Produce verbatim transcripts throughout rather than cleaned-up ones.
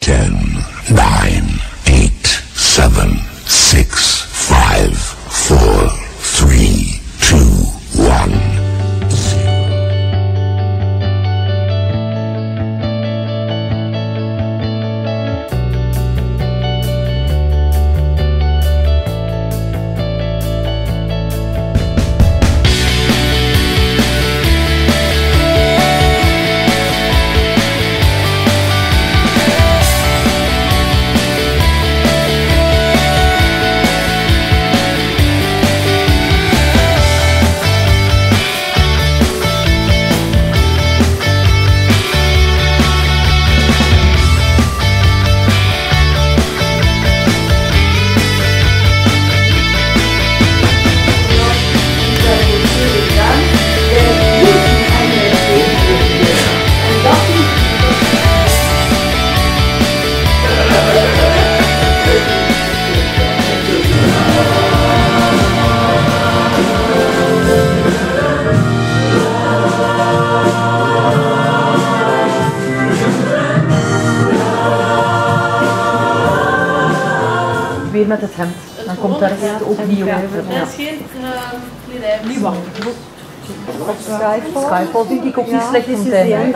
ten, nine, eight, seven, six, five, four, three, two, one. Weer met het hemd, dan komt daar het ook niet over. Dat is geen kledij. Niet wacht. Skyfall vind ik ook niet slecht in zijn.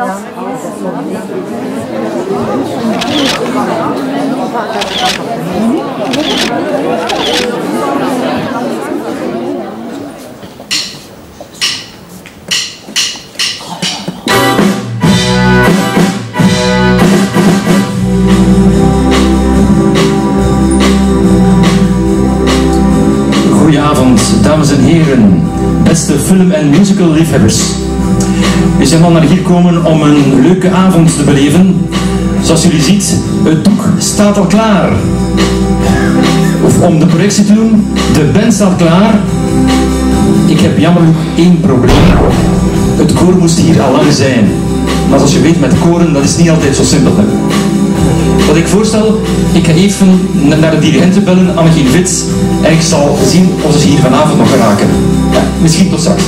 Goedenavond, dames en heren, beste film- en musical liefhebbers. We zijn allemaal naar hier gekomen om een leuke avond te beleven. Zoals jullie ziet, het doek staat al klaar. Of om de projectie te doen, de band staat klaar. Ik heb jammer één probleem. Het koor moest hier al lang zijn. Maar zoals je weet, met koren, dat is niet altijd zo simpel. Hè? Wat ik voorstel, ik ga even naar de dirigenten bellen, Annegien Vits, en ik zal zien of ze hier vanavond nog geraken. Ja, misschien tot straks.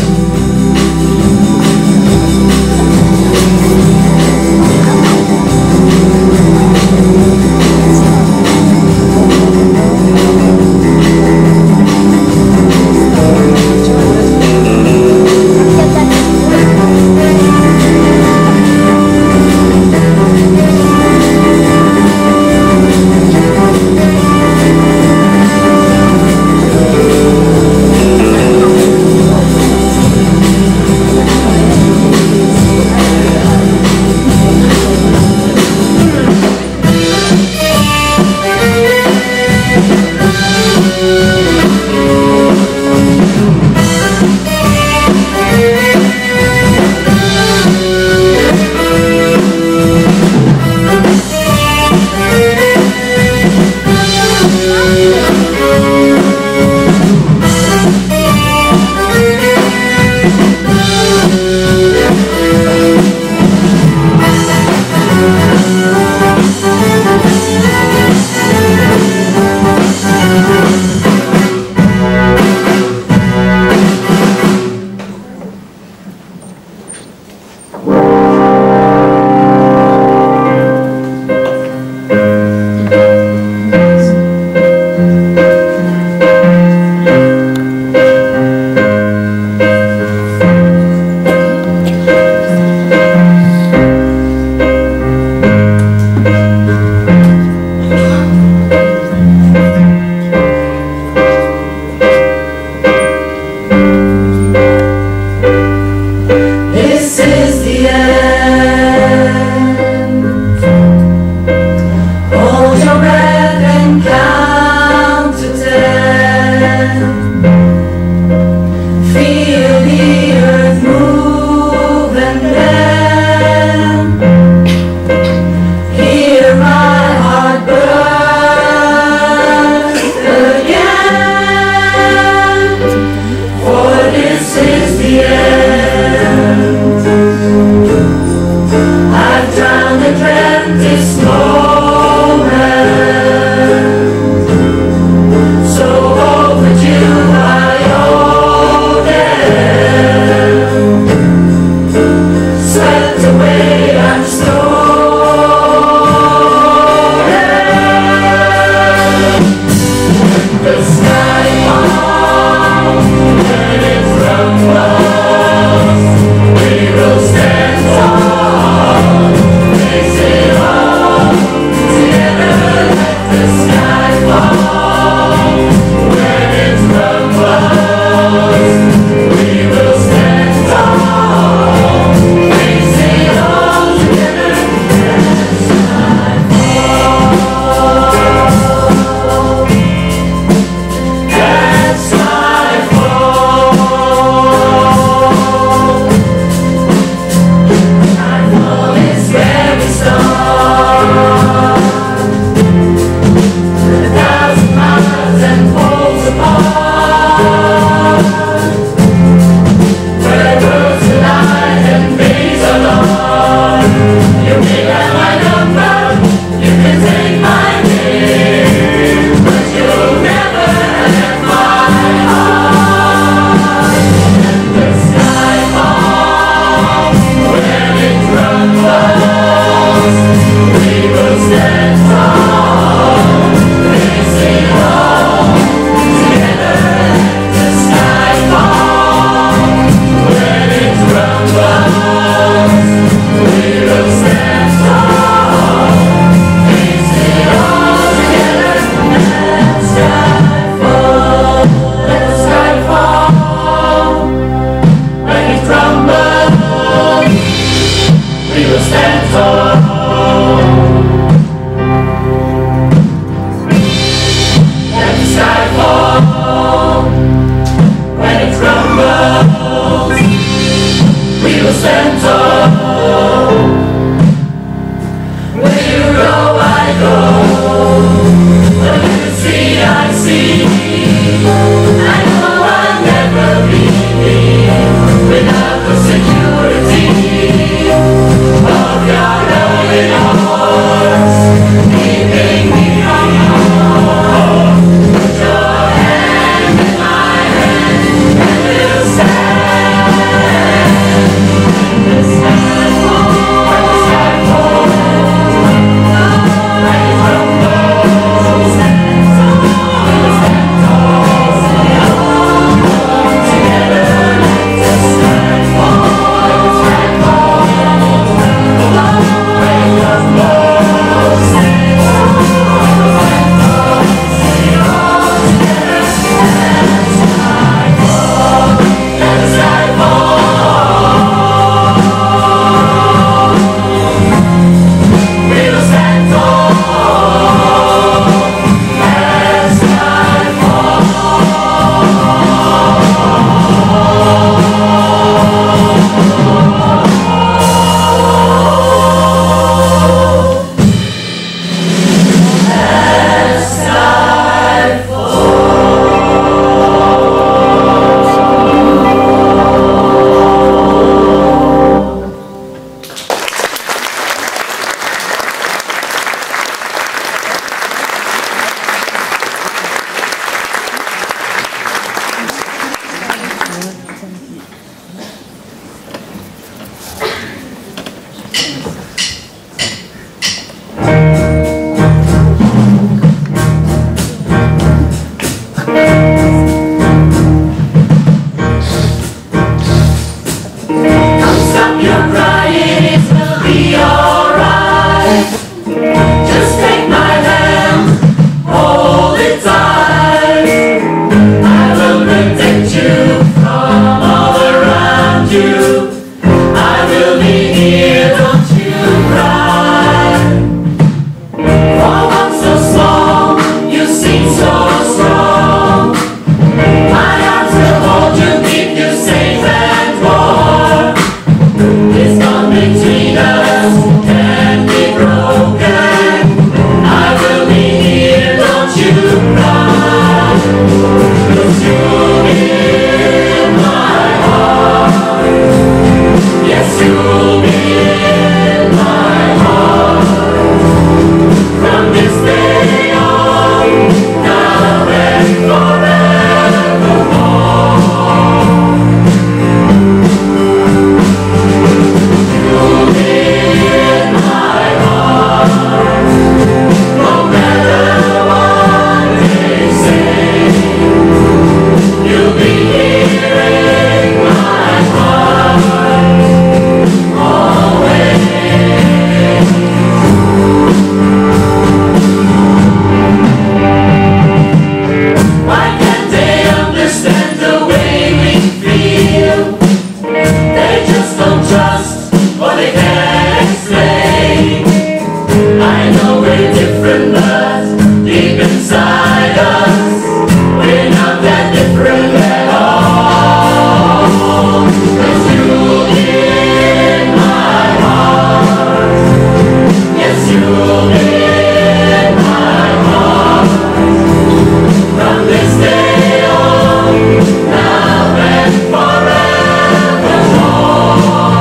different blood deep inside us. We're not that different at all. 'Cause you'll be in my heart. Yes, you'll be in my heart. From this day on, now and forevermore.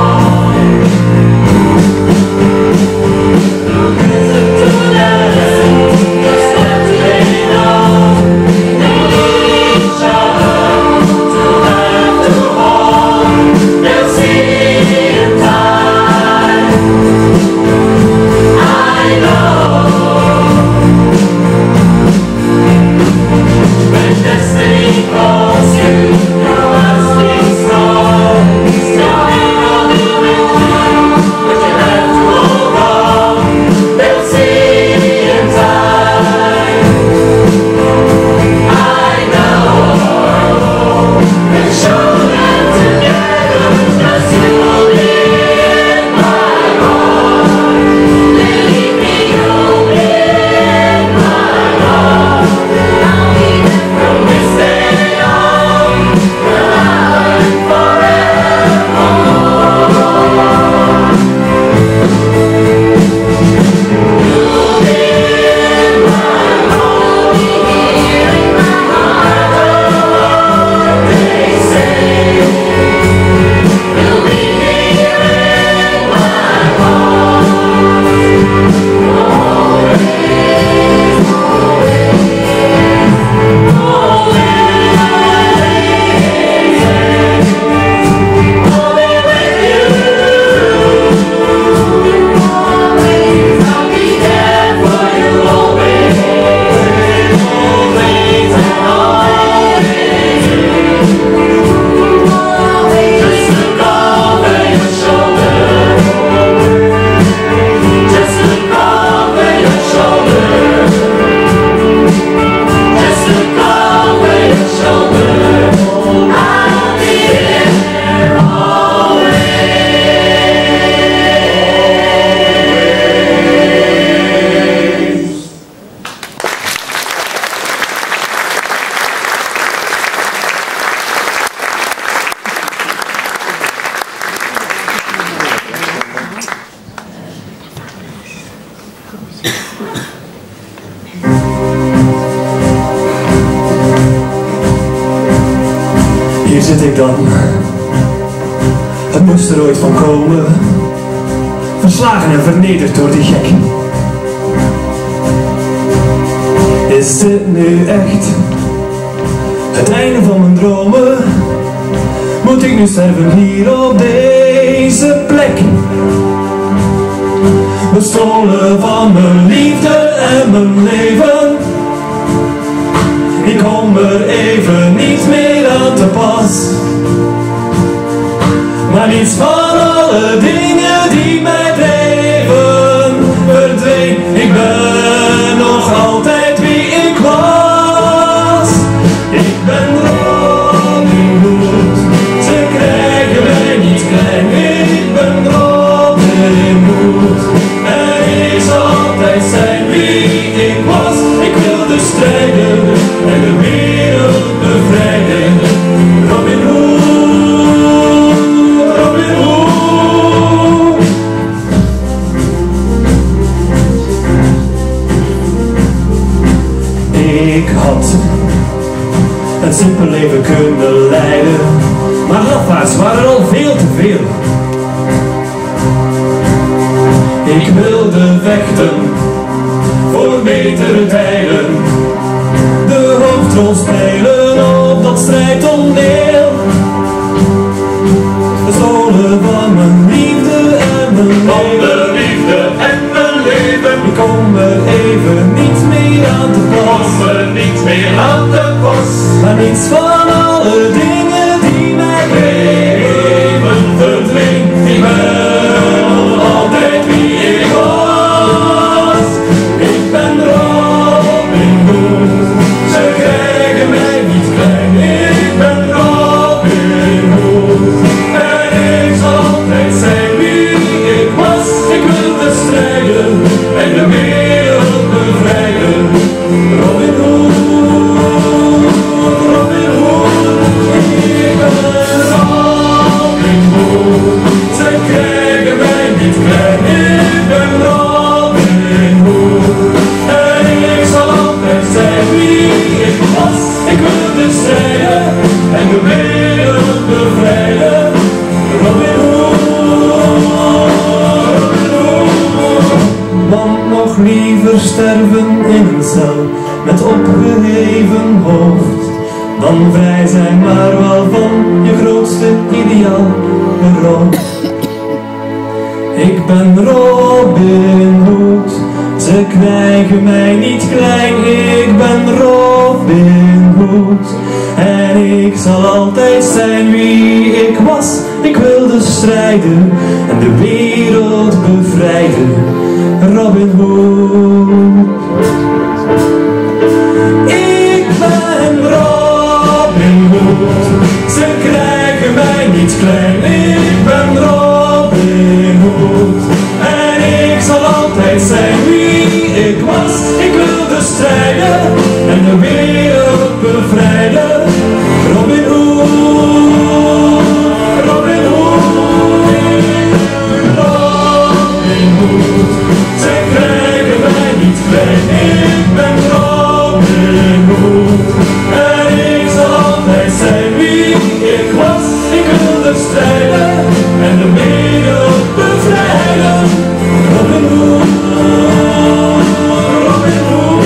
Listen to them, just let they know they need each other to have to hold. They'll see in time. I know. When destiny calls you, you must be strong. Still be rolling with you, but you have to hold on. They'll see in time. I know. And show them together, 'cause you'll be in my heart. Believe me, you'll be in my heart. I'll be there from this day on, now and forevermore. You'll be in my heart, here in my heart. They say you'll be here in my heart. Hier zit ik dan. Het moest er ooit van komen. Verslagen en vernederd door die gek. Is dit nu echt het einde van mijn dromen? Moet ik nu sterven hier op deze plek? Bestolen van mijn liefde en mijn leven. Ik kom er even niet meer aan te pas. Maar niets van alle dingen die mij dreven verdween. Ik ben nog altijd wie ik was. Ik ben Robin Hood. Ze krijgen mij niet klein meer. Ik ben Robin Hood. En ik zal altijd zijn wie ik was. Ik wilde strijden en de wereld bevrijden. Robin Hood, Robin Hood. Ik had een simpel leven kunnen leiden, maar lafaards waren al veel te veel. Ik wilde vechten voor betere tijden, de hoofdrol spelen op dat strijdtoneel. Bestolen van mijn liefde en mijn leven. Van de liefde en mijn leven. Ik kom er even niet meer aan te pas. Kom er niet meer aan te pas. Maar niets van alle dingen die mij leven verdween. Ik ben altijd wie ik was. Ik ben Robin Hood. Ze krijgen mij niet klein. Ik ben Robin Hood. En ik zal altijd zijn wie ik was. Ik wilde strijden en de wereld bevrijden. nog liever sterven in een cel met opgeheven hoofd dan vrij zijn, maar wel van je grootste ideaal beroofd. Ik ben Robin Hood, ze krijgen mij niet klein. Ik ben Robin Hood en ik zal altijd zijn wie ik was. Ik wilde strijden en de wereld bevrijden. Robin Hood. Ik ben Robin Hood, ze krijgen mij niet klein. Ik ben Robin Hood en ik zal altijd zijn wie ik was. Ik wilde strijden en de wereld bevrijden. Robin Hood, Robin Hood, Robin Hood, ze krijgen mij niet klein. Ik ben Robin Hood en ik zal altijd zijn wie ik was. Ik wilde strijden en de wereld bevrijden. Robin Hood, Robin Hood.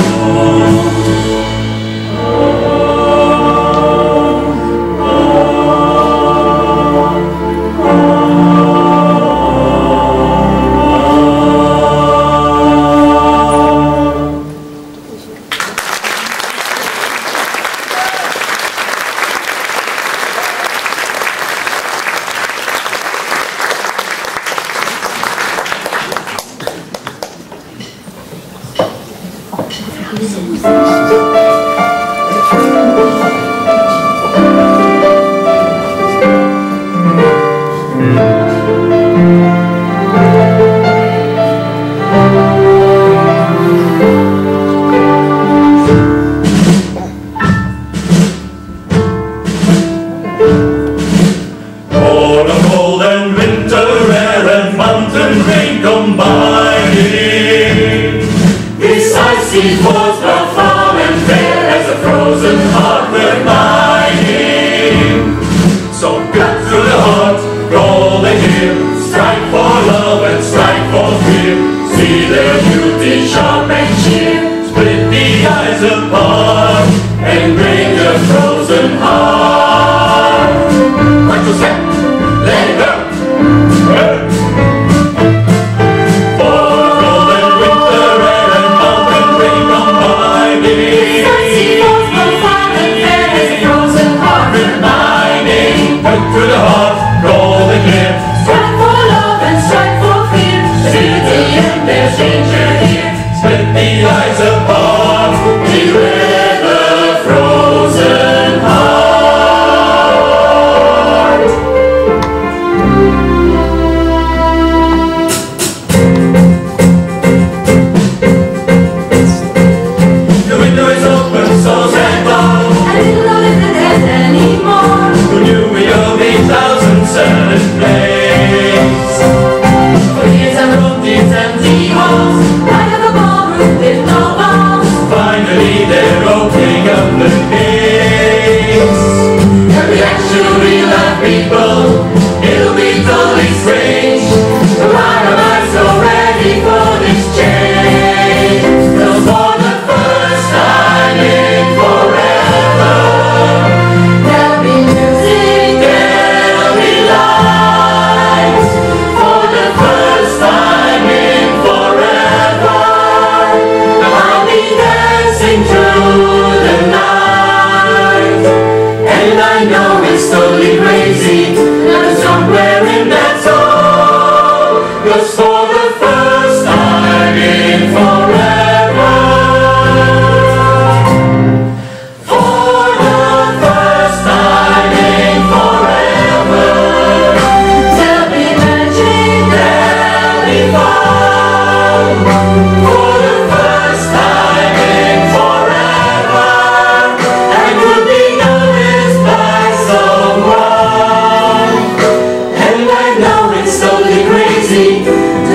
It's totally crazy.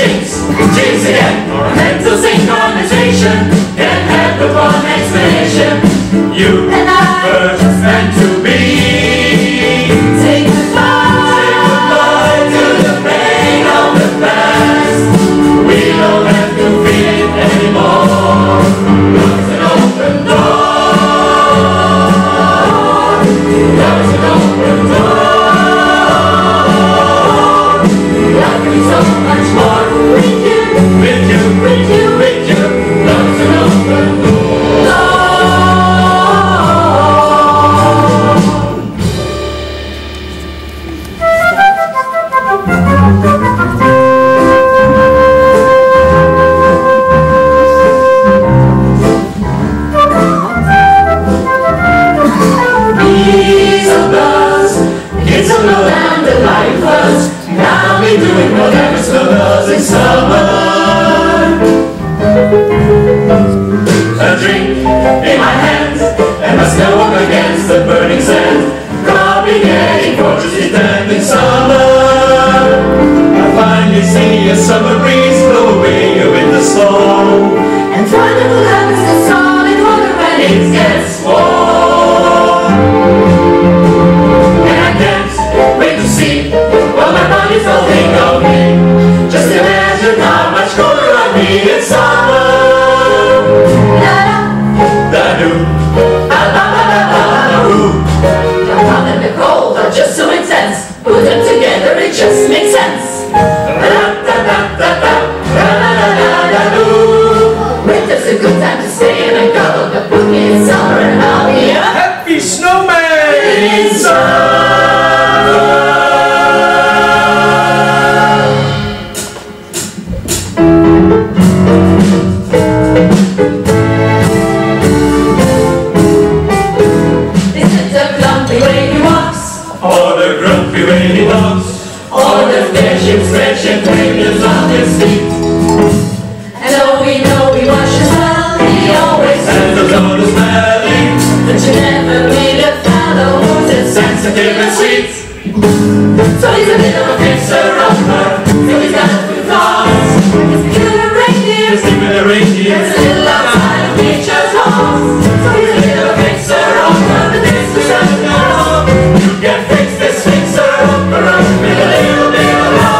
jinx, jinx again. Mental synchronization can't have but one explanation. You and I were just meant to be. Say goodbye, say goodbye to the pain of the past. We don't have to feel it anymore. Love's an open door. Love's an open door. Love can be so much more with you, with you, with you, with you. Love's an open door. Love. Doing whatever snow does in summer. A drink in my hands and my snow up against the burning sand. Probably getting gorgeously tanned in summer. I finally see a summer breeze blow away your winter storm. And wonderful happens to solid water when it gets warm. And I can't wait to see what my body's all think of me. Just imagine how much colder I'll be in summer. Da-da-da-do, da-da-da-da-da-do. The hot and the cold are just so intense. Put them together, it just makes sense. Da-da-da-da-da-da-da-da-da-do. Winter's a good time to stay in a cuddle. But put me in summer and I'll be a happy snowman in summer. Stretching fingers on his feet. And though we know we wash as well, he always has the on his belly. But you never meet a fellow who's as sensitive and sweet. So he's a bit of a fixer-upper, so he's got a few flaws. He's a killer reindeer, he's a reindeer, he's a little outside of nature's halls. So he's a bit of a fixer-upper, but this is a no. You can fix this fixer-upper up with a little bit of love.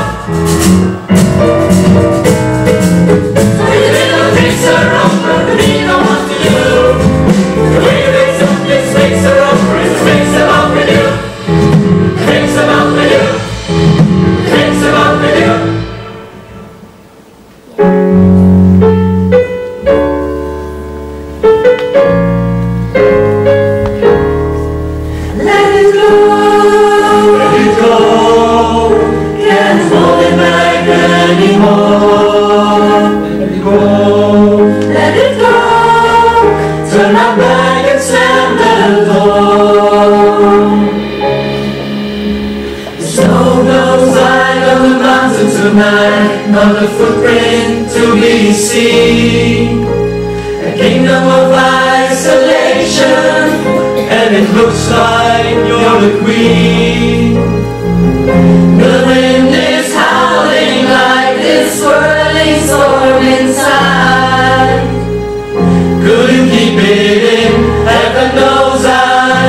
Not a footprint to be seen. A kingdom of isolation, and it looks like you're the queen. The wind is howling like this swirling storm inside. Couldn't keep it in, heaven knows I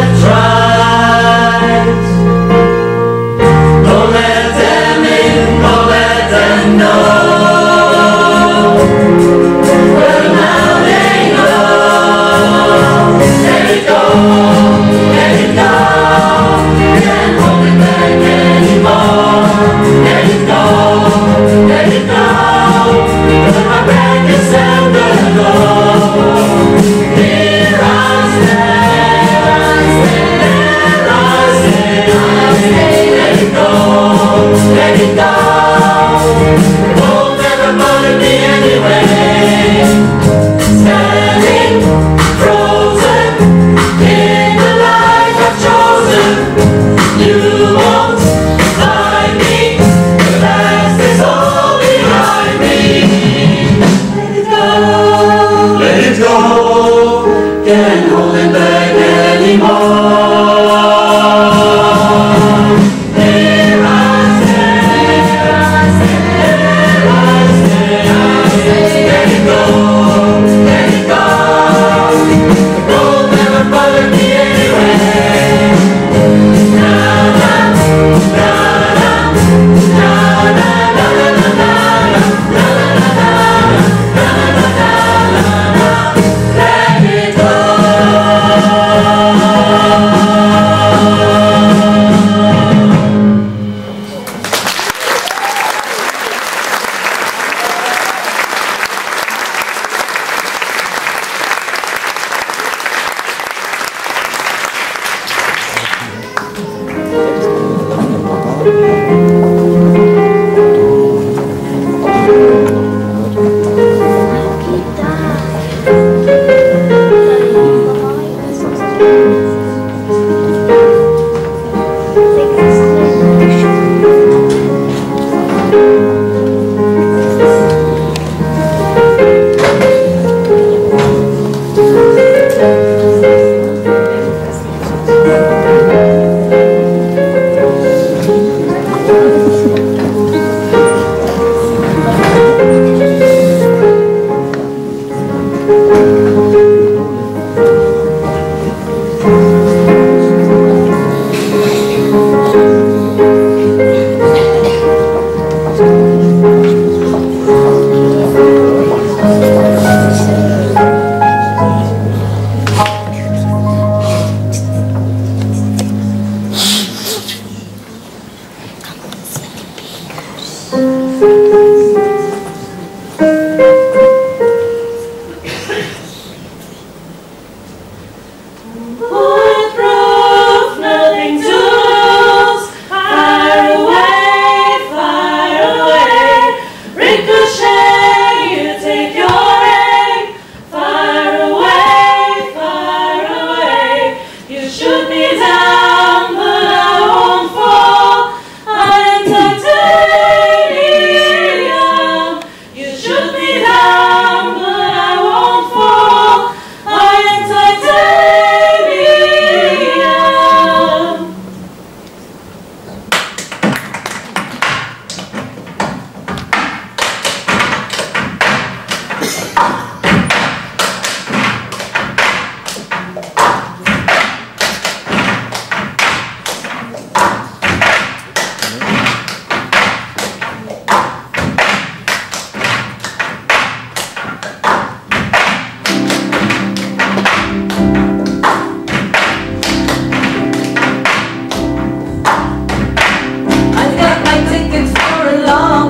tried. Don't let them in, don't let them know. Well, now they know. Let it go, let it go. Can't hold it back anymore.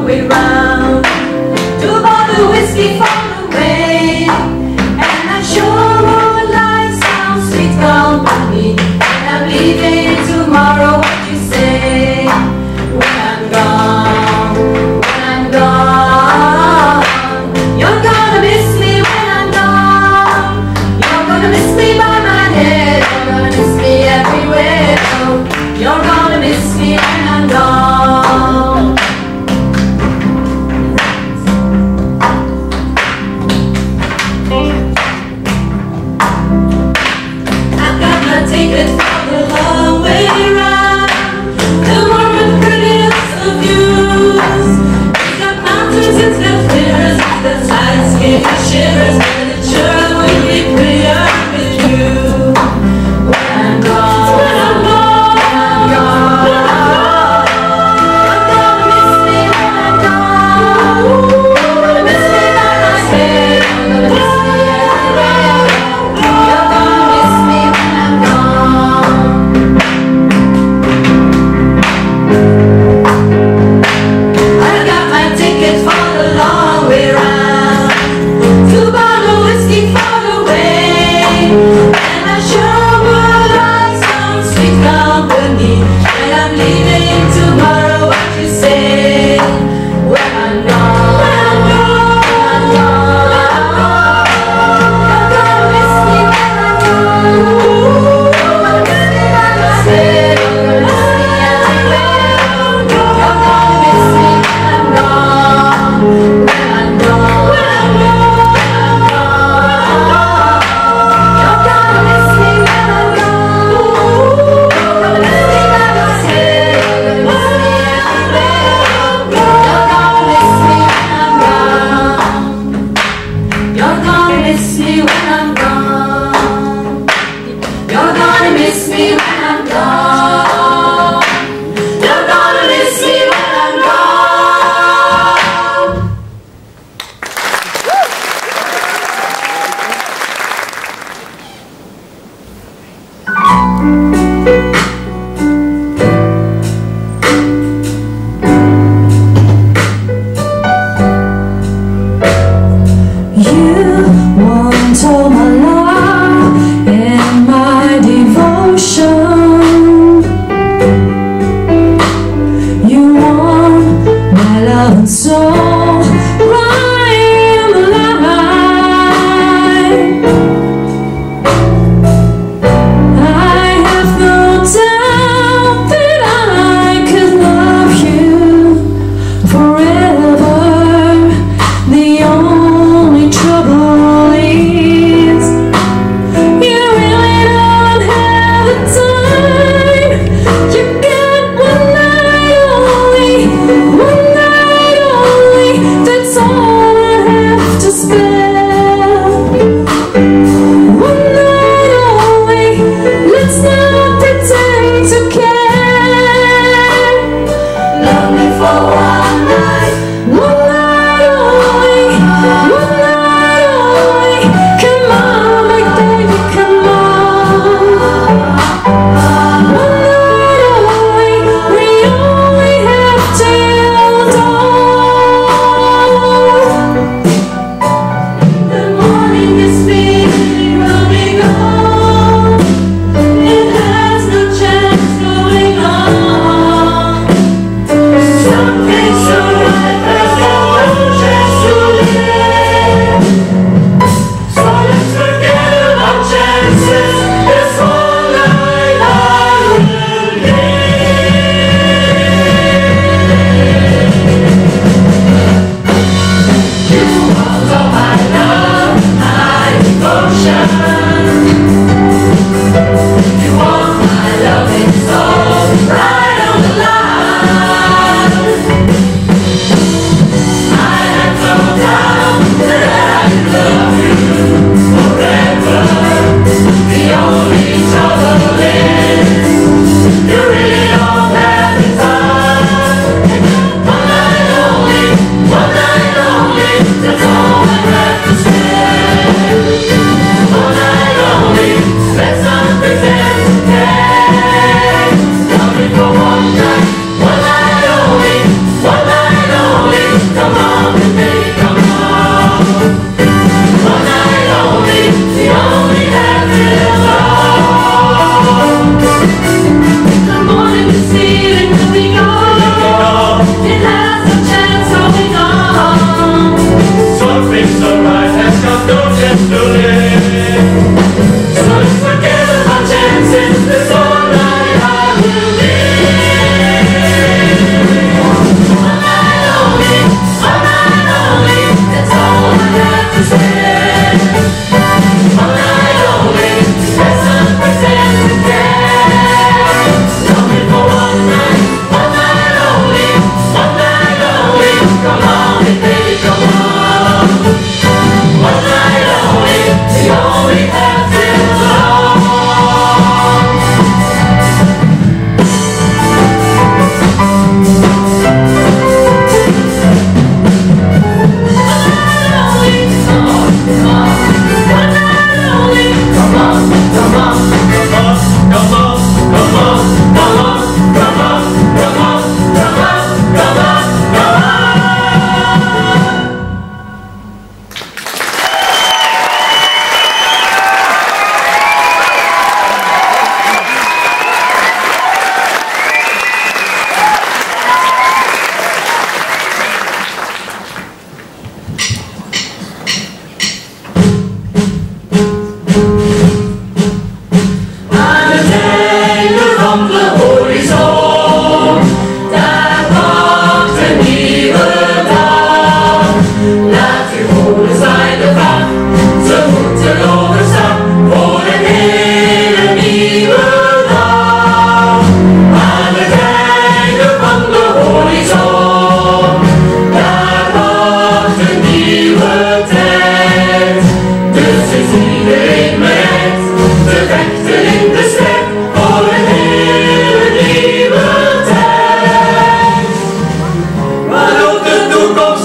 way round to bottle whiskey from the way, and I sure would like some sweet company. And I'm leaving tomorrow. What you say when I'm gone? When I'm gone, you're gonna miss me when I'm gone. You're gonna miss me by my head. You're gonna miss me everywhere. You're gonna miss me when I'm gone. I've got my ticket for the long way round, the one with the prettiest of views. It's got mountains, it's got rivers, it's got sights, give you shivers, and it sure will be prettier with you. When I'm gone, when I'm gone, when I'm gone, you're gonna miss me when I'm gone. You're gonna miss me by my head. You're gonna miss me everywhere. You're gonna miss me when I'm gone. I got my ticket for the long way round, two bottle whiskey for the way, and I sure would like some sweet company. And I'm leaving tomorrow. What you say when I'm gone? When I'm gone, when I'm gone, you're gonna miss me when I'm gone. You're gonna miss me by my head. You're gonna miss me everywhere. You're gonna miss me when I'm gone. When I'm gone, when I'm gone, when I'm gone, you're gonna miss me when I'm gone. You're gonna miss me by my head. You're gonna miss me everywhere. You're gonna miss me when I'm gone. You're gonna miss me when I'm gone. You're gonna miss me when I'm gone. You're gonna miss me when I'm gone. You want all my love and my devotion. You want my love and soul right on the line. I have no doubt that I could love you forever. The only trouble is you really don't have the time. You got one night only, one night only.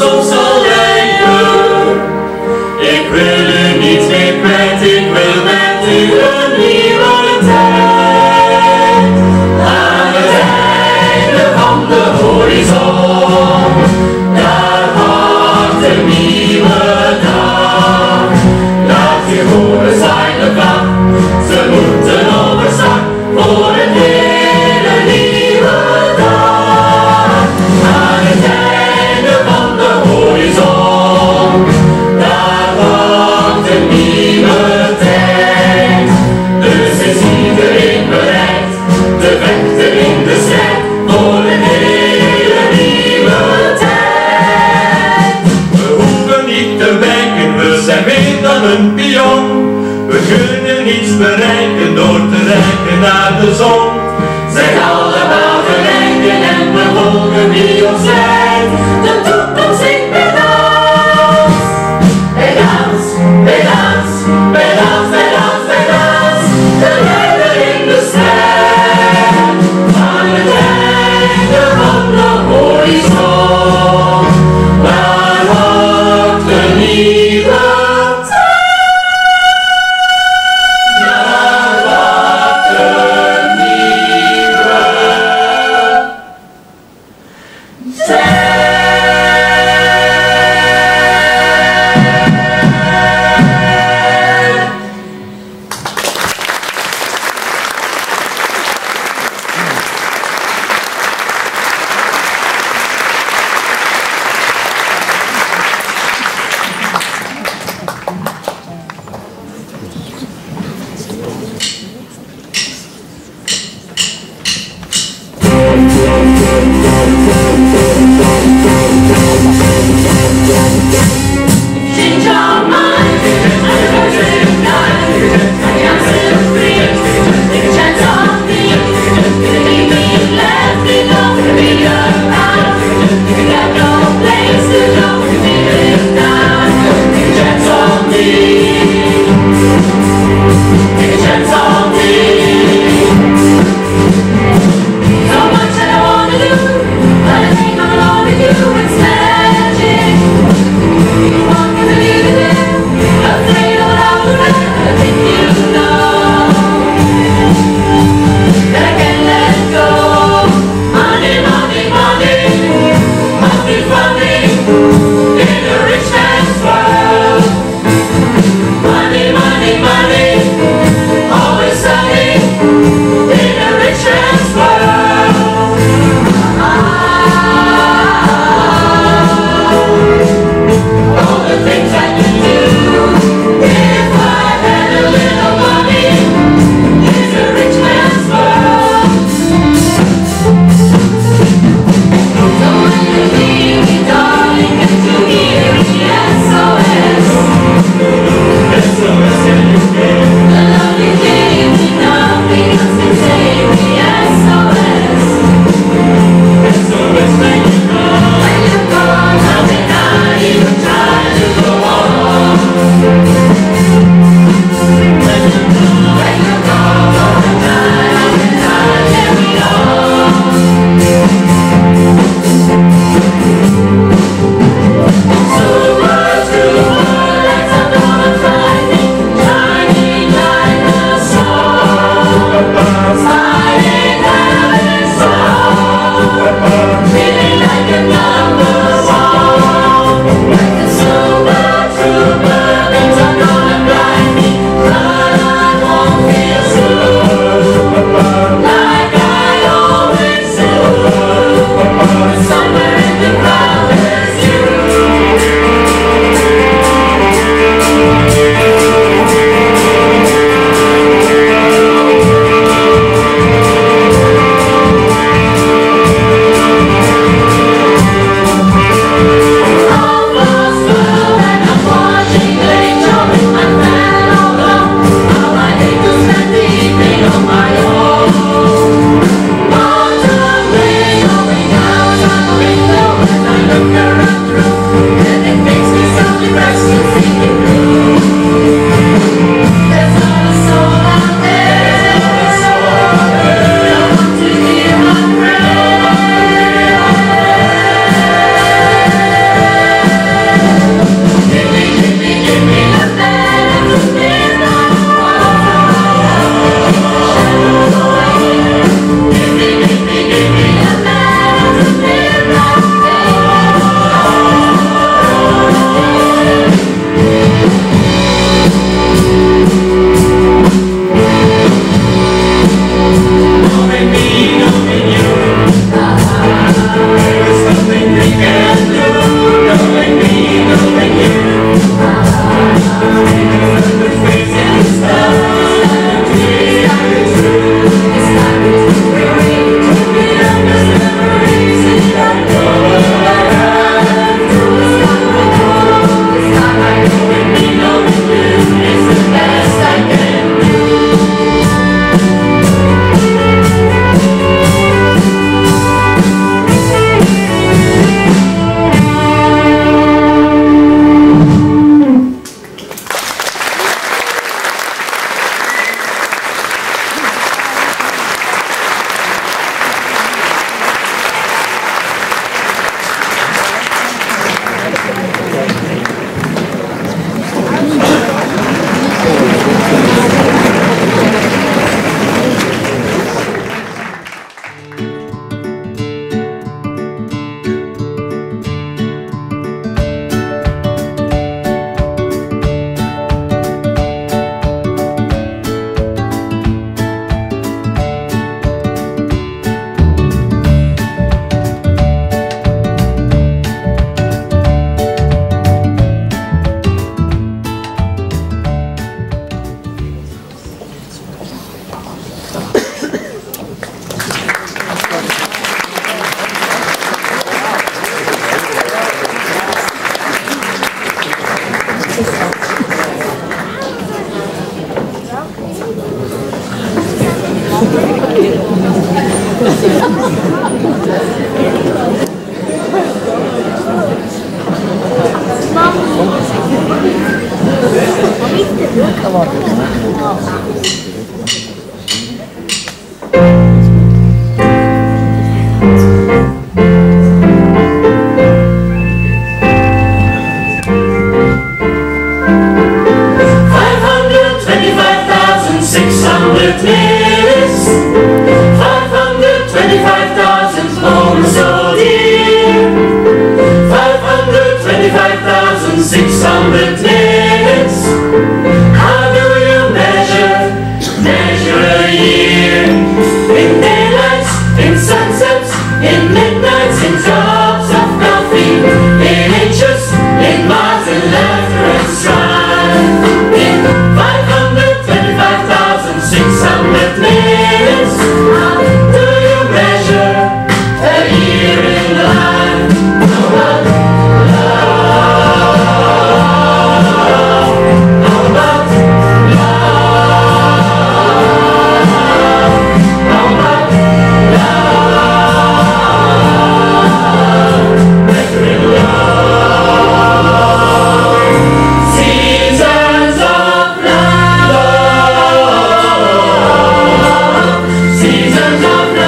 soms zal lijken. Ik wil u niet meer kwijt, ik wil met u een nieuwe tijd. Aan het einde van de horizon, daar wacht een nieuwe dag. Laat je horen zijn de vlag, ze moeten overstaan voor een hele nieuwe dag. Aan het einde van de horizon. var. five hundred twenty-five thousand six hundred minutes, five hundred twenty-five thousand moments, oh dear, five hundred twenty-five thousand six hundred minutes. How do you measure, measure a year? In daylights, in sunsets, in midnights, in drops of coffee, in inches, in miles, in laughter and strife. In five hundred twenty-five thousand six hundred minutes, how do you measure a year in life? How about love? How about love? How about love? Measuring love. Seasons of love. Seasons of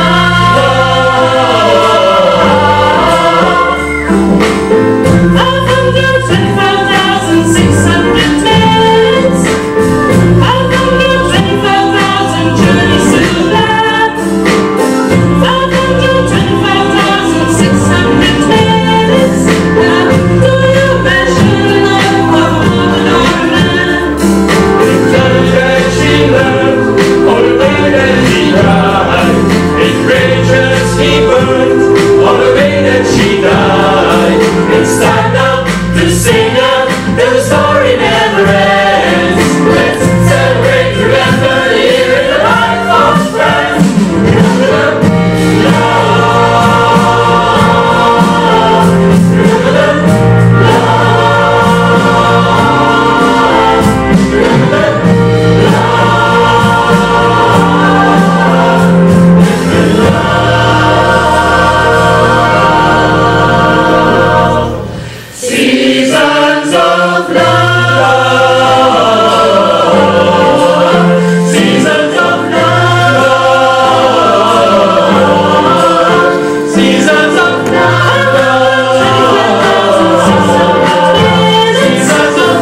love. five hundred twenty-five thousand six hundred minutes, five hundred twenty-five thousand journeys to that, five hundred twenty-five thousand six hundred minutes. How do you measure the love of a woman or a man? The touch that she loved, or the way that he cried, it rages he burned, or the way that she died. It's time now to sing out, the story never ends. Let's celebrate, remember, here in the life of friends. Remember the love, remember the love, remember the seasons of love, seasons of love, seasons of love, seasons of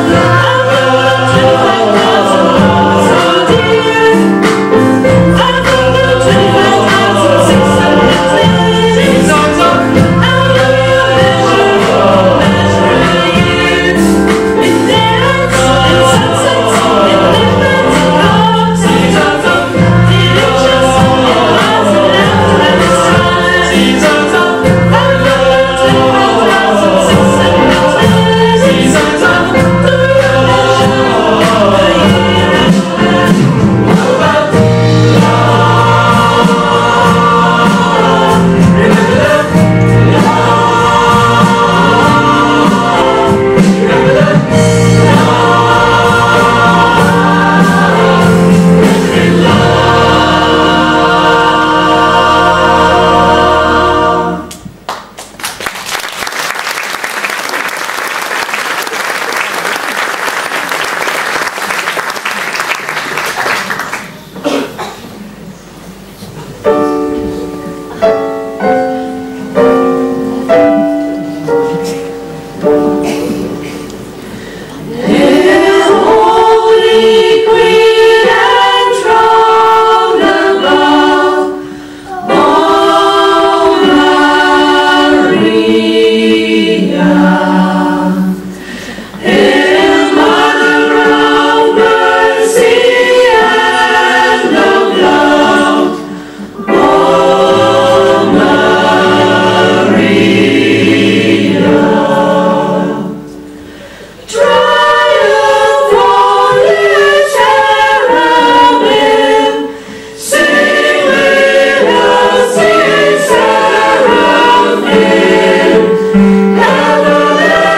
Never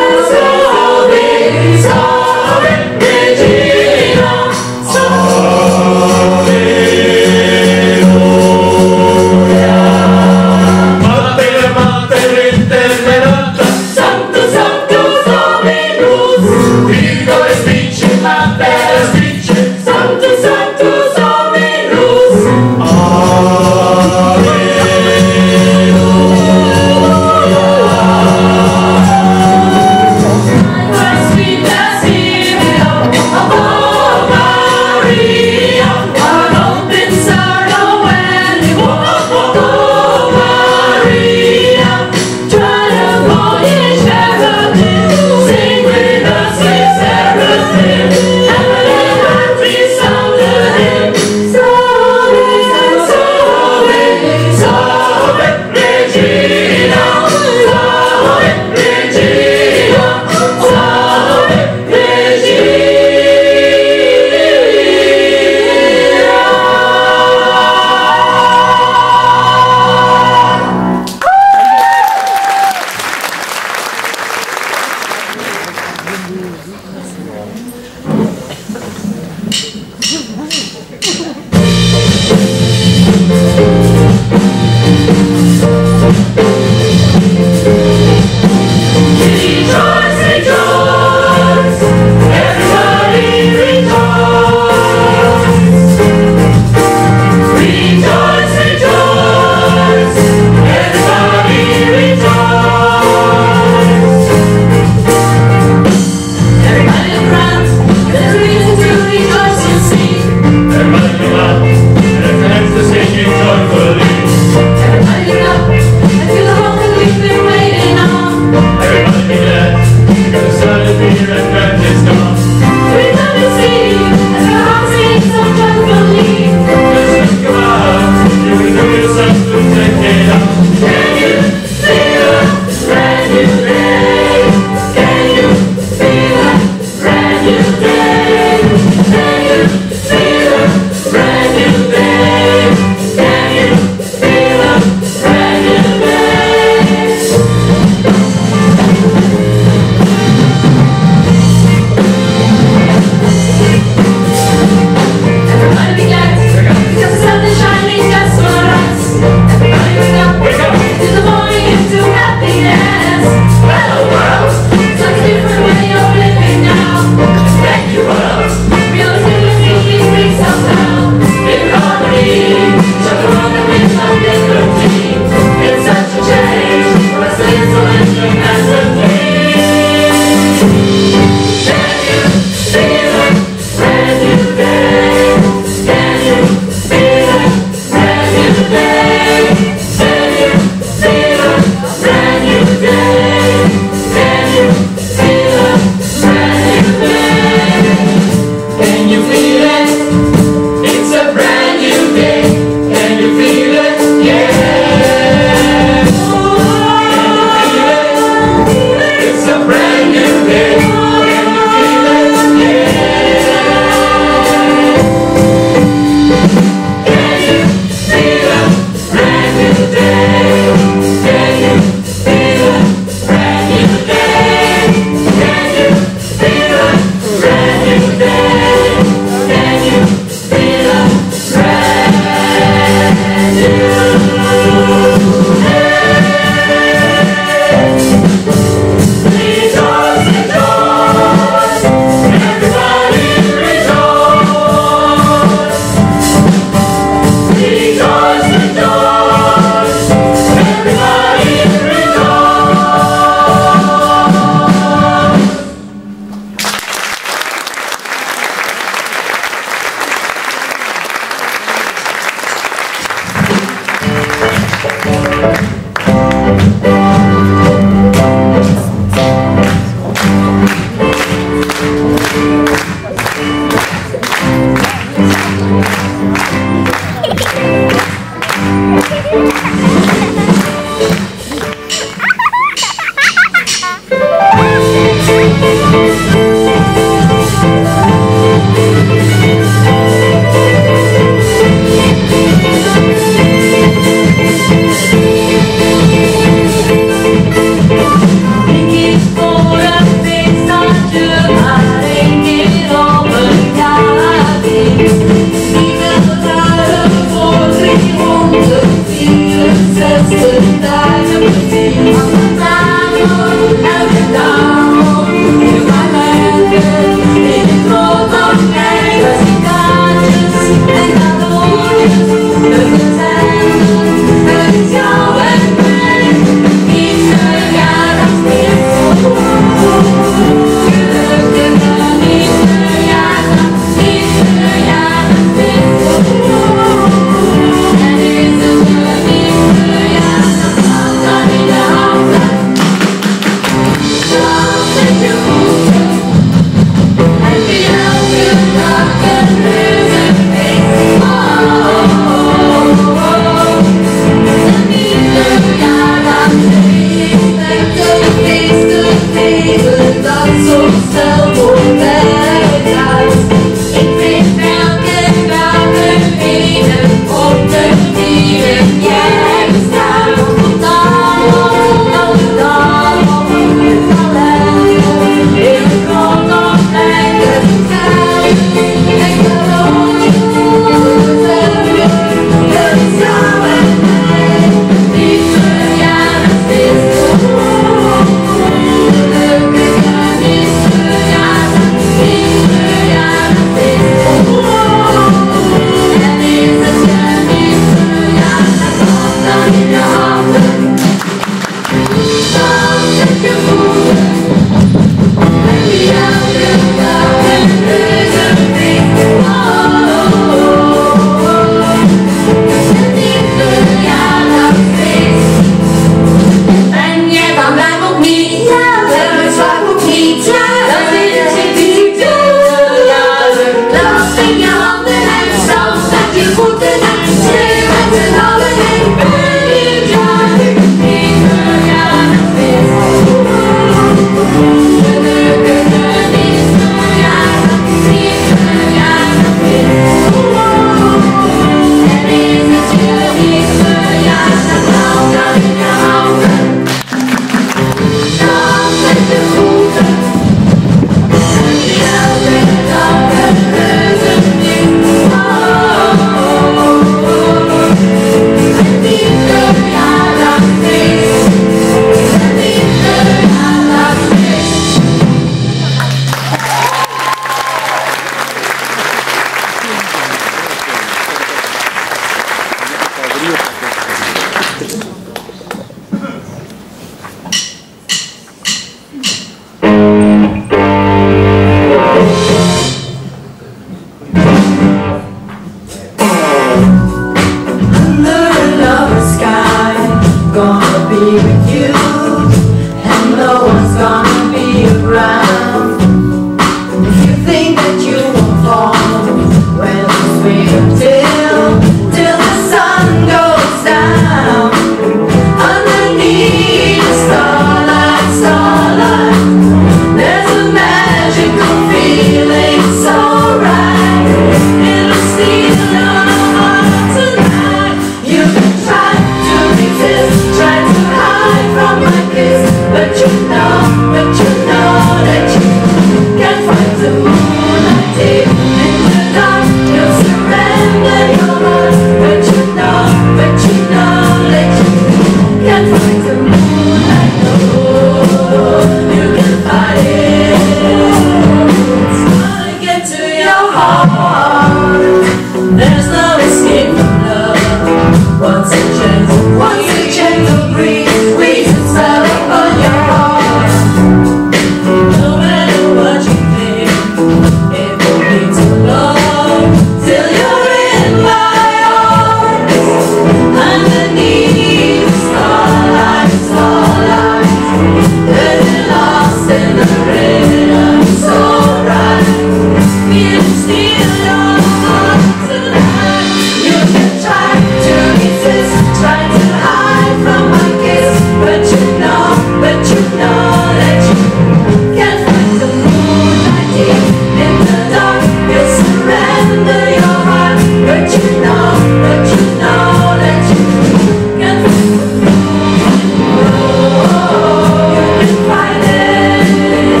be with you, and no one's gonna be around. If you think that you won't fall, well, just wait until, till the sun goes down. Underneath the starlight, starlight, there's a magical feeling so right. It'll steal your heart tonight. You can try to resist, try to hide from my kiss, but you know, but you know that you can't find the moonlight deep in the dark. You'll surrender your heart, but you know, but you know that you can't find the moonlight. No, you can find it. It's gonna get to your heart. There's no escape from love. Once a chance, once a chance to breathe, breathe and spell upon your heart. No matter what you think, it won't be too long till you're in my arms. Underneath the starlight, starlight, getting lost in the rhythm so right. We'll steal your heart tonight. You can try to resist, try to hide from my kiss, but you know, but you know that you can't find the moonlight deep in the dark. You'll surrender your heart, but you know, but you know that you can't find the moonlight. Oh, you can find it.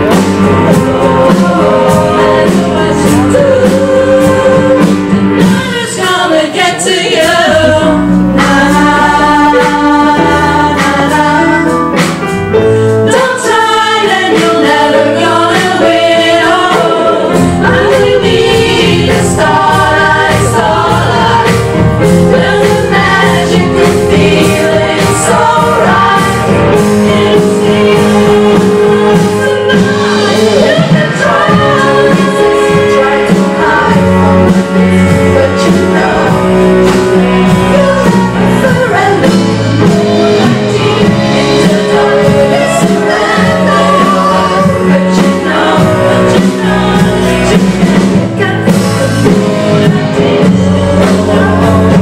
Oh, I know what you do. Tonight is gonna get to you. Na, na, na. Don't try, then you'll never gonna win. Oh, underneath the starlight, starlight, there's a magical feeling so right. It'll steal tonight. You can try to resist, try to hide from my kiss, but you know you'll never surrender. Moonlight deep in the dark, you surrender your heart, but you know, but you know that you can't find the moonlight deep in the dark.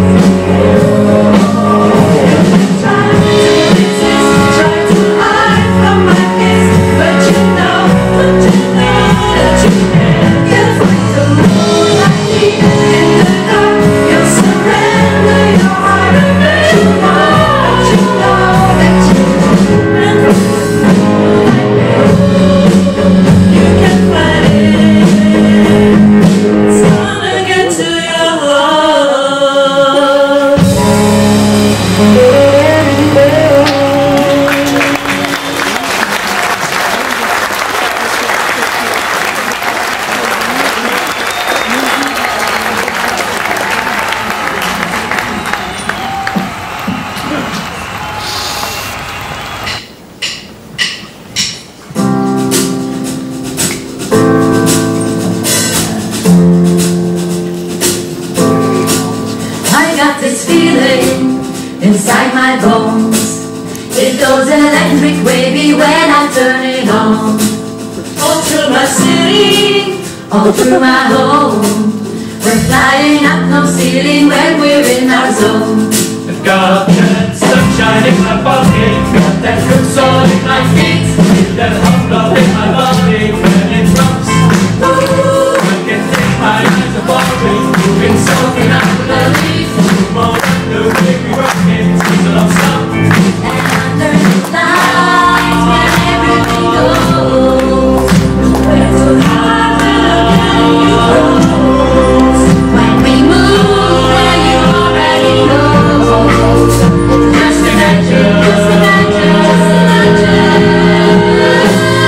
You can try to resist, try to hide from my kiss, but you know, but you know that you can't find the moonlight deep in the dark. You'll surrender your heart, but you know, but you know that you can't find the moonlight. You can find it. It's gonna get to your heart. I got this feeling inside my bones. It goes electric wavy when I turn it on. All through my city, all through my home. We're flying up no ceiling when we're in our zone. I've got that sunshine in my pocket, got that good soul in my feet, feel that hot blood in my body when it drops. Ooh, I can take my eyes above it, moving so can I believe. More than the way we rock it, seems to not stop. And under the lights where everything goes, we're too hard to look at you close. When we move there you already know. Just imagine, just imagine, just imagine.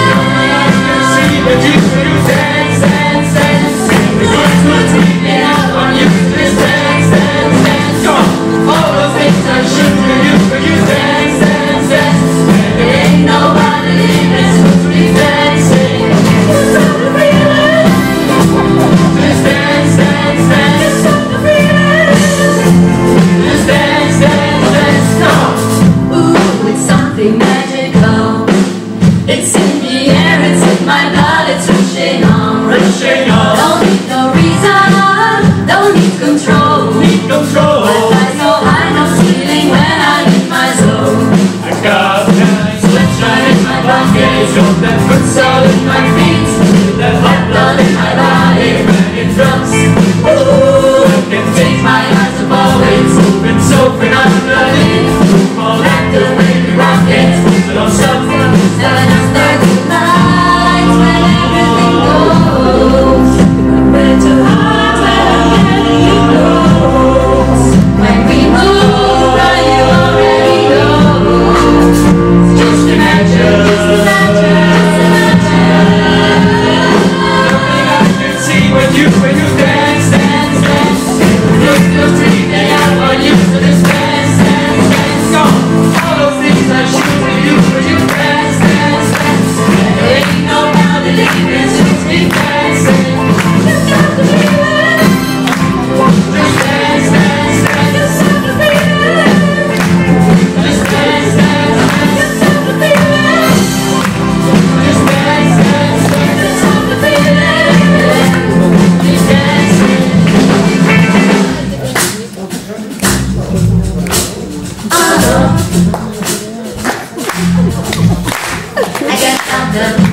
I guess I'm done.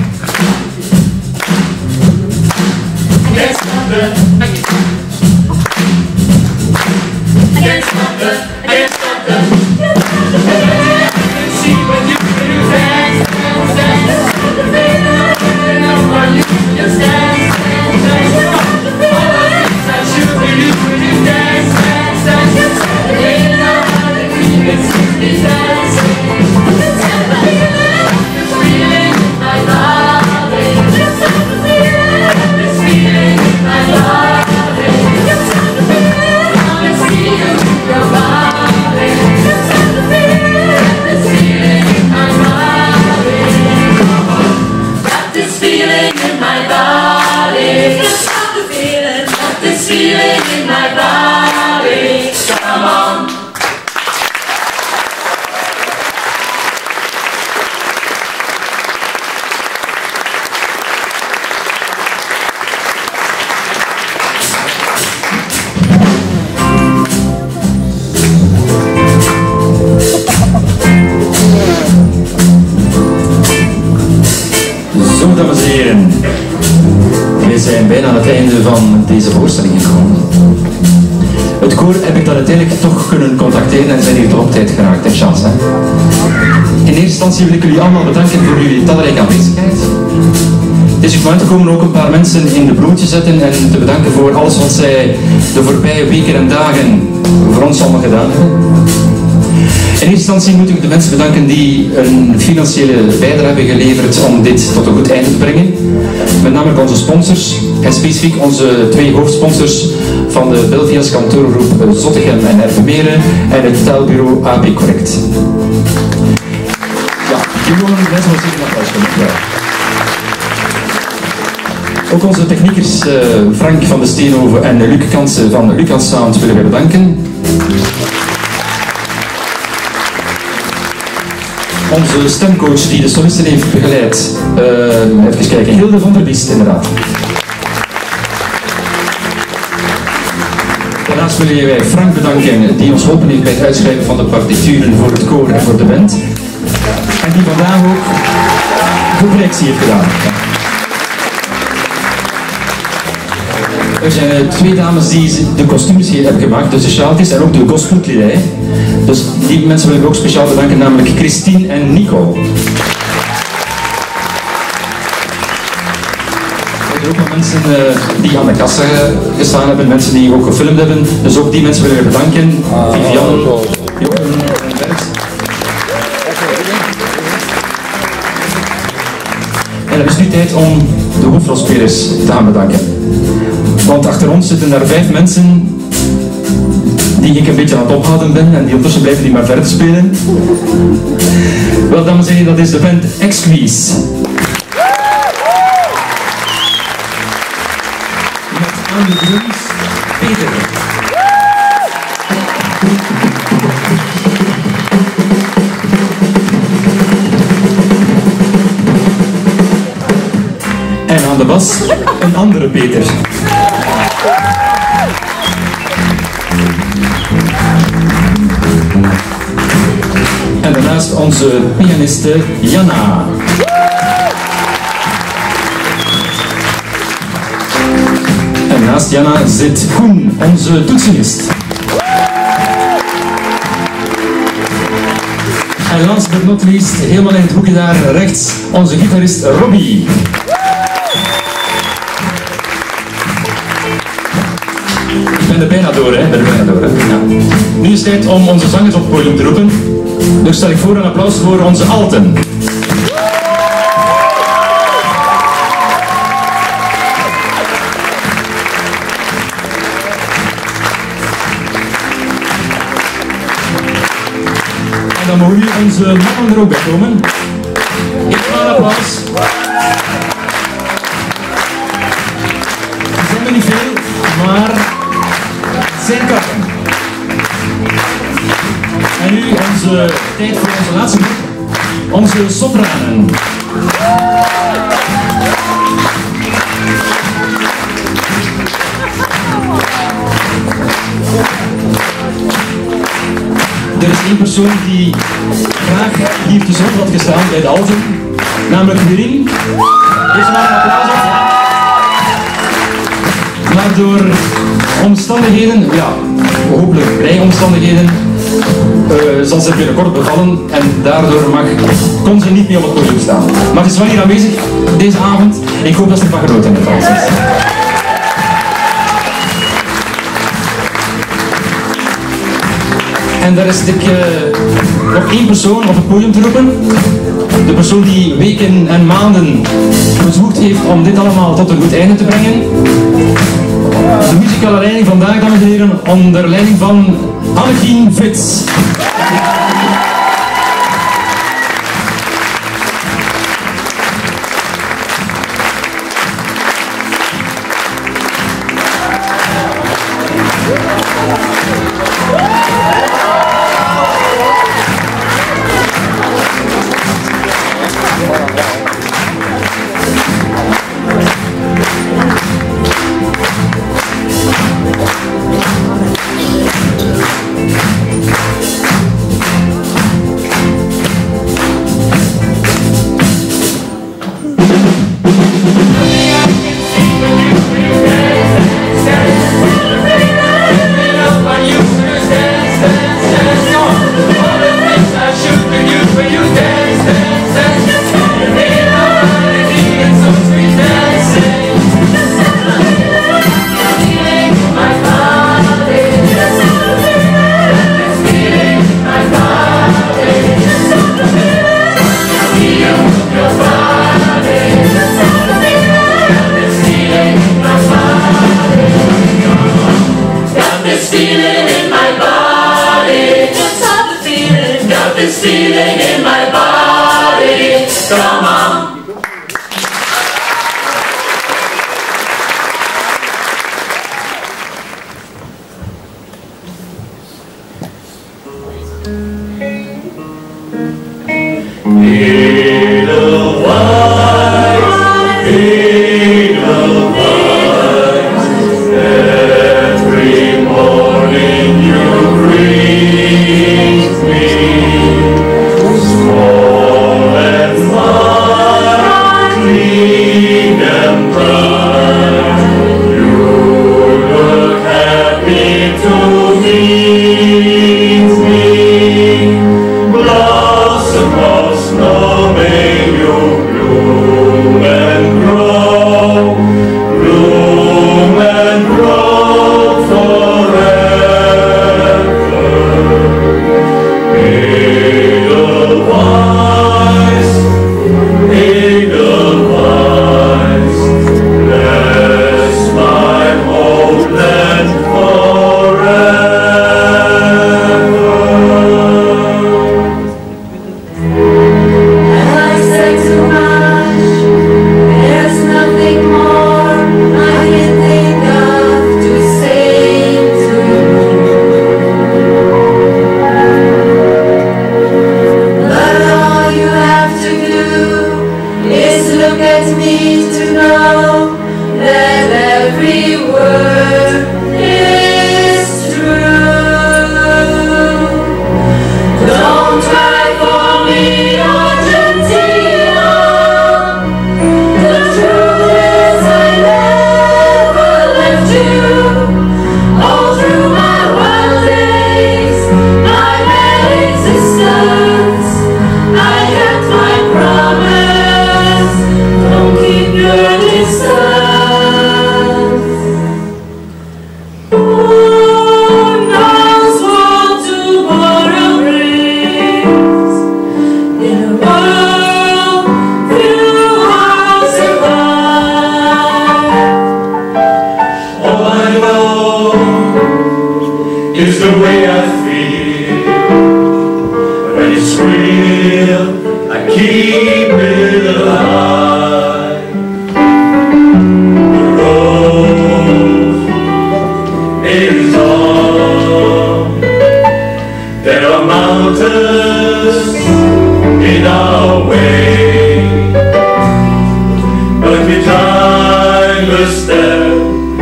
I guess I'm done. I guess I'm done. I guess I'm done. See when you do dance, dance, dance. You know what you just dance, dance, dance. All the things that you do when you dance, dance, dance. You know how to keep it simply dancing. This feeling in my body. This feeling in my body. I see you in your body. This feeling in my body. Got this feeling in my body. Got the feeling. Got this feeling in my body. Come on. Zo, dames en heren, we zijn bijna aan het einde van deze voorstelling gekomen. Het koor heb ik dan uiteindelijk toch kunnen contacteren en zijn hier toch op tijd geraakt, ter chance. Hè? In eerste instantie wil ik jullie allemaal bedanken voor jullie talrijke aanwezigheid. Het is gekomen komen ook een paar mensen in de broodje zetten en te bedanken voor alles wat zij de voorbije weken en dagen voor ons allemaal gedaan hebben. In eerste instantie moet ik de mensen bedanken die een financiële bijdrage hebben geleverd om dit tot een goed einde te brengen. Met name onze sponsors en specifiek onze twee hoofdsponsors van de Belvias kantoorgroep Zottegem en Erpenmeren en het taalbureau A B Correct. Ja, die mogen de mensen wel zeker een applaus geven. Ook onze techniekers uh, Frank van de Steenhoven en Luc Kansen van Lucas Sound willen wij bedanken. Onze stemcoach die de solisten heeft begeleid. Uh, even kijken, Hilde van der Biest inderdaad. Daarnaast willen wij Frank bedanken die ons geholpen heeft bij het uitschrijven van de partituren voor het koor en voor de band. En die vandaag ook de projectie heeft gedaan. Er zijn twee dames die de kostuums hier hebben gemaakt, de sociaaltjes en ook de gospelkledij. Dus die mensen willen we ook speciaal bedanken, namelijk Christine en Nico. Er zijn ook nog mensen uh, die aan de kassa gestaan hebben, mensen die ook gefilmd hebben. Dus ook die mensen willen we bedanken. Vivian, Jochen en Bert. En het is nu tijd om de hoofdrolspelers te gaan bedanken. Want achter ons zitten daar vijf mensen die ik een beetje aan het ophouden ben en die ondertussen blijven die maar verder spelen. Wel, dames en heren, dat is de band Exquise. Met aan de drums Peter. En aan de bas een andere Peter. En daarnaast onze pianiste Jana. En naast Jana zit Koen, onze toetsenist. En last but not least, helemaal in het hoekje daar rechts, onze gitarist Robbie. Ik ben er bijna door, hè? Ik ben er bijna door, hè? Ja. Nu is het tijd om onze zangers op het podium te roepen. Dus stel ik voor een applaus voor onze alten. En dan mogen jullie onze mannen er ook bij komen. Even een applaus. Er zijn er niet veel, maar het zijn kappen. En nu onze tijd voor onze laatste groep, onze sopranen. er is één persoon die graag hier te zonde had gestaan bij de Alten, namelijk Mirin. Geef ze maar een applaus op. Maar door omstandigheden, ja, hopelijk breiomstandigheden, uh, zal ze binnenkort bevallen en daardoor mag, kon ze niet meer op het podium staan. Maar ze is wel hier aanwezig deze avond. Ik hoop dat ze ervan genoten heeft. En daar is ik uh, nog één persoon op het podium te roepen. De persoon die weken en maanden verzoekt heeft om dit allemaal tot een goed einde te brengen. De muzikale leiding vandaag, dames en heren, onder leiding van Annekien Vits.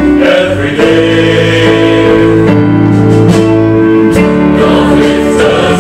Every day, God with us.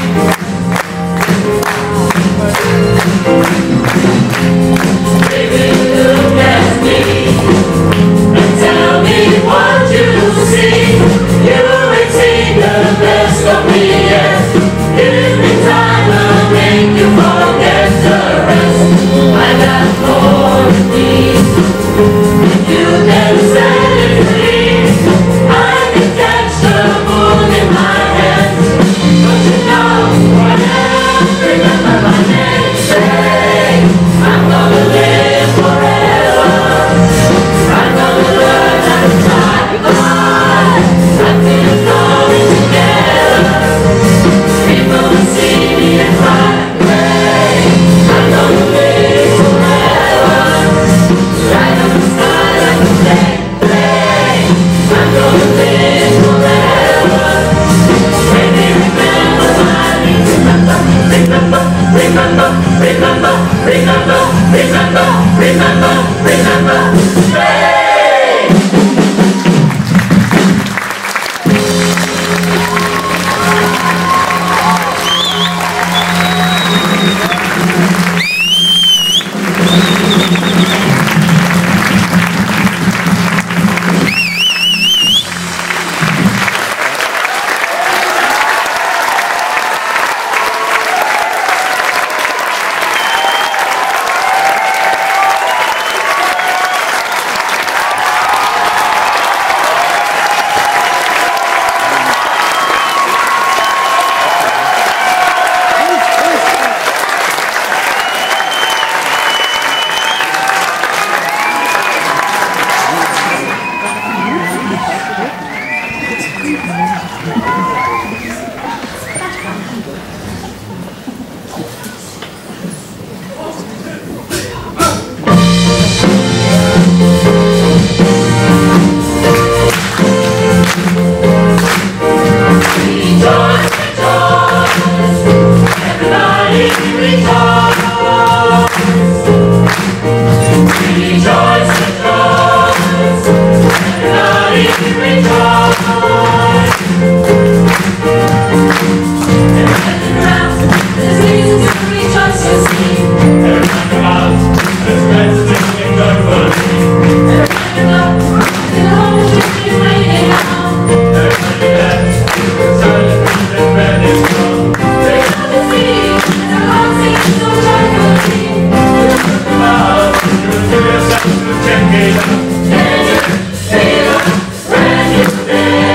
Brand new day.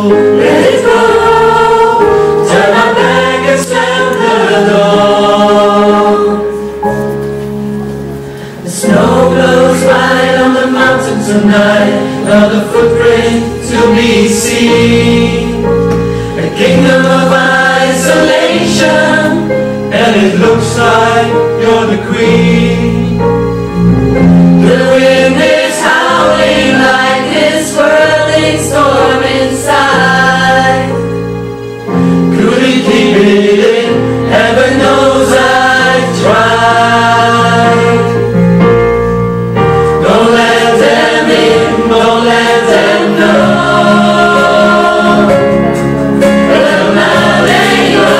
let it go. Turn my back and slam the door. The snow blows right on the mountain tonight, not a footprint to be seen. A kingdom of isolation, and it looks like you're the queen. The wind is howling like this whirling storm inside. Could we keep it in? Heaven knows I've tried. Don't let them in, don't let them know. Let them out and go.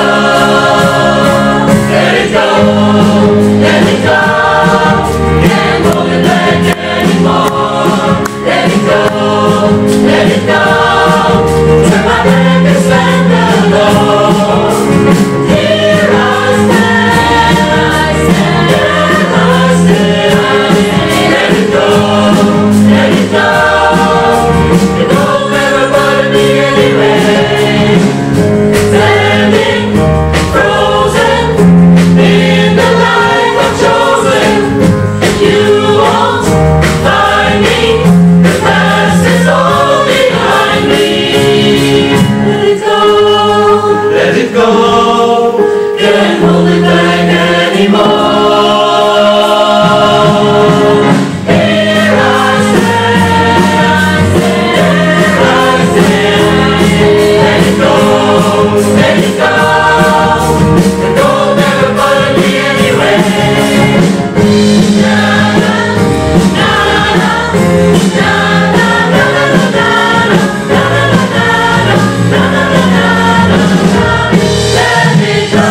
Let it go, let it go. Can't hold it back anymore. Let it go, let it go. Turn my back and slam the door. Here I stand, I stand, I stand, I stand. Let it go, let it go. It don't ever bother me anyway. Standing frozen in the life I've chosen. You won't find me, the past is all behind me. Let it go, let it go. Can't hold it back anymore. Here I stand, I stand, I stand. Let it go, let it go. The gold never bothered me anyway. Na na na na na na na na na na. Let it go.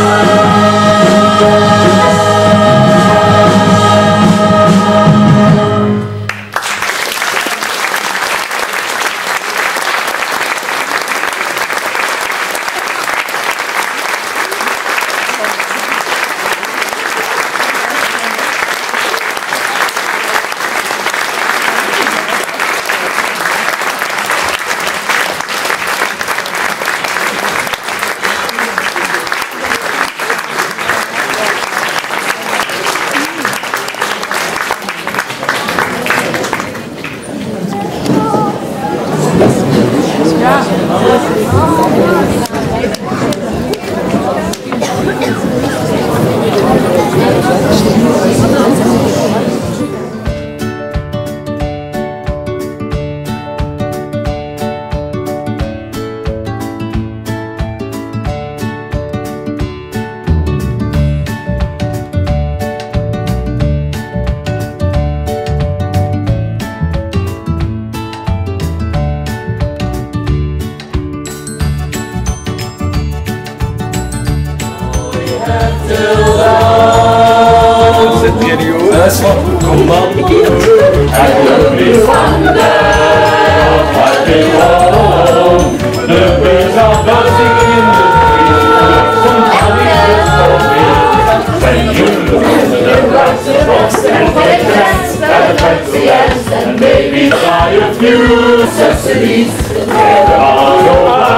That's what come up. I will be thunder of my home. The birds are buzzing in the trees. Somebody just told me when you look into the rocks and rocks and take chance at the fancy ends and maybe try a few necessities. There are no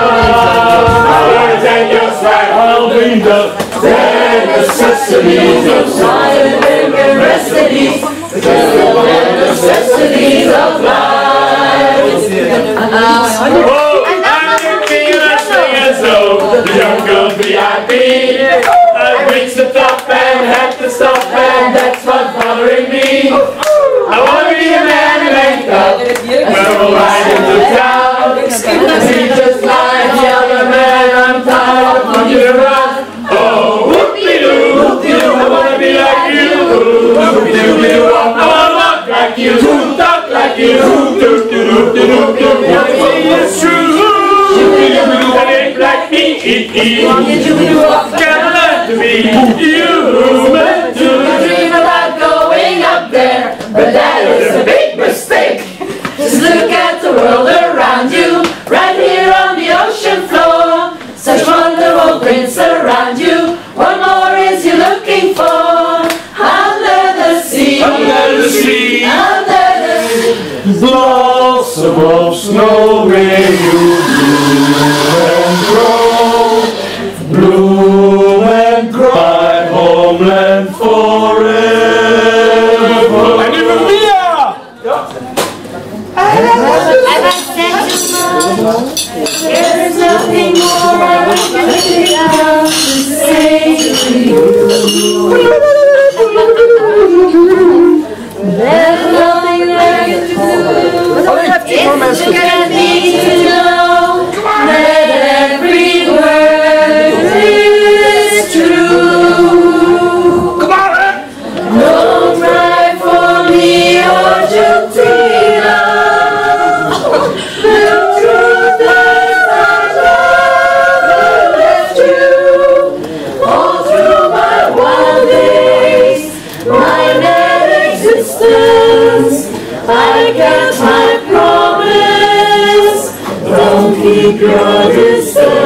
eyes and your stride I'll bring the necessities of science and necessities, because the necessities of life. Oh, I'm looking and I'm singing so the jungle V I P. I reached the top and had to stop, and that's what's bothering me. I want to be a man in makeup when I'm riding to town. Be just like the other man, I'm tired of looking around. Oh, whoop-de-doo, whoop-de-doo, I wanna be like you. Whoop-de-doo-de-doo, I wanna walk like you, talk like you. Whoop-de-doo-de-doo-de-doo, it's true. Whoop-de-doo-de-doo, that ain't like me. Gotta learn to be human too. I dream about going up there, but that is a big mistake. Just look at the world around you, right here on the ocean floor. Such wonderful prints around you. What more is you looking for? Under the sea, Under the sea, under the sea. blossom. blossom of snow, may you bloom and grow, bloom and grow, my homeland forever. En nu nog Mia! Ja. I must send you love. There is nothing more I can think of to say to you. There's nothing left to do. It's to get me to know that every word is true. Come on! Don't cry for me, Argentina. The truth is I never left you. All through my wild days, my mad existence, I kept my promise. Don't keep your distance.